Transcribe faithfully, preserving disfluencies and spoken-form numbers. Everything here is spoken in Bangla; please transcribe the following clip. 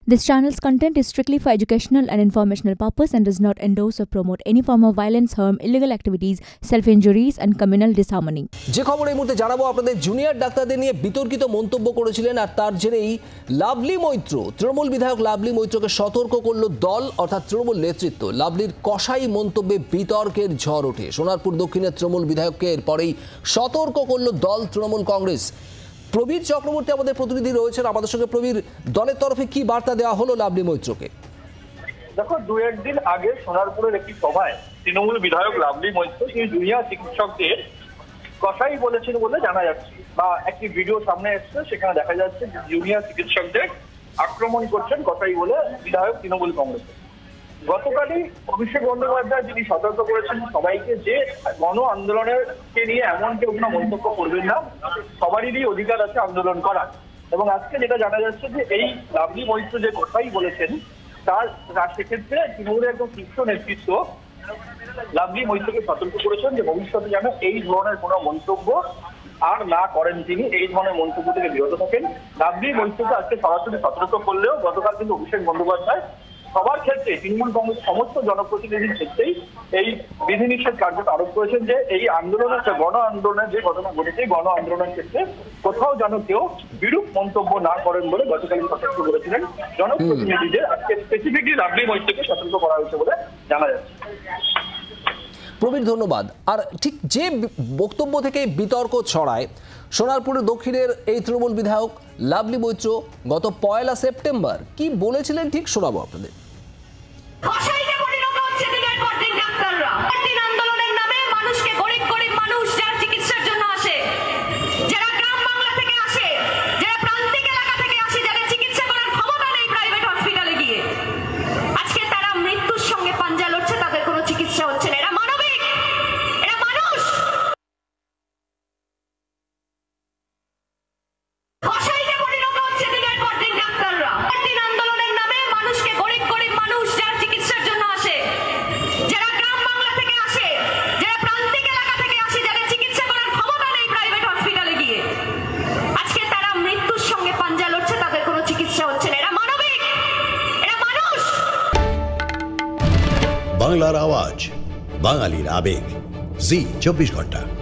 This channel's content is strictly for educational and informational purpose and does not endorse or promote any form of violence, harm, illegal activities, self-injuries and communal disharmony. যে খবর এই মুহূর্তে জানাবো আপনাদের, জুনিয়র ডাক্তারদের নিয়ে বিতর্কিত মন্তব্য করেছিলেন আর তার জেরেই লাভলি মৈত্র, তৃণমূল বিধায়ক লাভলি মৈত্রকে সতর্ক করল দল অর্থাৎ তৃণমূল নেতৃত্ব। লাভলির কষাই মন্তব্যে বিতর্কের ঝড় ওঠে। সোনারপুর দক্ষিণের তৃণমূল বিধায়ককে এরপরেই সতর্ক করল দল তৃণমূল কংগ্রেস। প্রবীর চক্রবর্তী আমাদের প্রতিনিধি রয়েছেন আমাদের সঙ্গে। প্রবীর, দলের তরফে কি বার্তা দেওয়া হলো লাভলি মৈত্রকে? দেখো, দু একদিন আগে সোনারপুরের একটি সভায় তৃণমূল বিধায়ক লাভলি মৈত্র তিনি জুনিয়র চিকিৎসকদের কষাই বলেছেন বলে জানা যাচ্ছে, বা একটি ভিডিও সামনে এসছে, সেখানে দেখা যাচ্ছে যে জুনিয়র চিকিৎসকদের আক্রমণ করছেন কষাই বলে বিধায়ক তৃণমূল কংগ্রেস। গতকালই অভিষেক বন্দ্যোপাধ্যায় যিনি সতর্ক করেছেন সবাইকে যে গণ আন্দোলনের কে নিয়ে এমন কেউ কোনো মন্তব্য করবেন না, সবারই অধিকার আছে আন্দোলন করার। এবং আজকে যেটা জানা যাচ্ছে যে এই লাভলি মৈত্র যে কথাই বলেছেন তার সেক্ষেত্রে তৃণমূলের একদম শীর্ষ নেতৃত্ব লাভলি মৈত্রকে সতর্ক করেছেন যে ভবিষ্যতে যেন এই ধরনের কোনো মন্তব্য আর না করেন, তিনি এই ধরনের মন্তব্য থেকে বিরত থাকেন। লাভলি মৈত্রকে আজকে সরাসরি সতর্ক করলেও গতকাল কিন্তু অভিষেক বন্দ্যোপাধ্যায় সবার ক্ষেত্রে তৃণমূল কংগ্রেস সমস্ত জনপ্রতিনিধির ক্ষেত্রেই এই বিধিনিষেধ কার্যত আরোপ করেছেন যে এই আন্দোলনের গণ আন্দোলনের যে ঘটনা ঘটেছে গণ আন্দোলনের ক্ষেত্রে কোথাও যেন কেউ বিরূপ মন্তব্য না করেন বলে গতকাল সতর্ক করেছিলেন জনপ্রতিনিধিদের। আজকে স্পেসিফিকলি লাভলি মৈত্রকে সতর্ক করা হয়েছে বলে জানা যাচ্ছে। প্রবীর, ধন্যবাদ। আর ঠিক যে বক্তব্য থেকে বিতর্ক ছড়ায়, সোনারপুরের দক্ষিণের এই তৃণমূল বিধায়ক লাভলি মৈত্র গত পয়লা সেপ্টেম্বর কি বলেছিলেন ঠিক শোনাবো আপনাদের। বাংলার আওয়াজ, বাঙালির আবেগ, জি চব্বিশ ঘন্টা।